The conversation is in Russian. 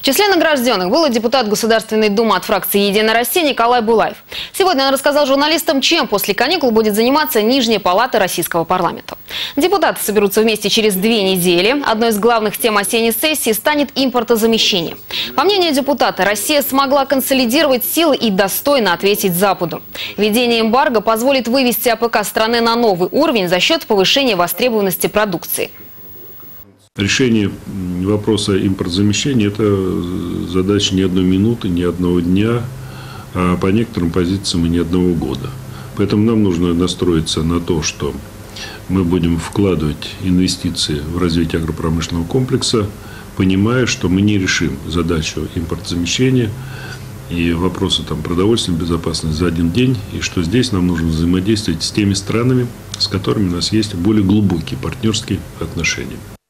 В числе награжденных был и депутат Государственной Думы от фракции «Единая Россия» Николай Булаев. Сегодня он рассказал журналистам, чем после каникул будет заниматься Нижняя палата российского парламента. Депутаты соберутся вместе через 2 недели. Одной из главных тем осенней сессии станет импортозамещение. По мнению депутата, Россия смогла консолидировать силы и достойно ответить Западу. Введение эмбарго позволит вывести АПК страны на новый уровень за счет повышения востребованности продукции. Решение вопроса импортозамещения – это задача не одной минуты, не одного дня, а по некоторым позициям и не одного года. Поэтому нам нужно настроиться на то, что мы будем вкладывать инвестиции в развитие агропромышленного комплекса, понимая, что мы не решим задачу импортозамещения и вопросы продовольственной безопасности за один день, и что здесь нам нужно взаимодействовать с теми странами, с которыми у нас есть более глубокие партнерские отношения.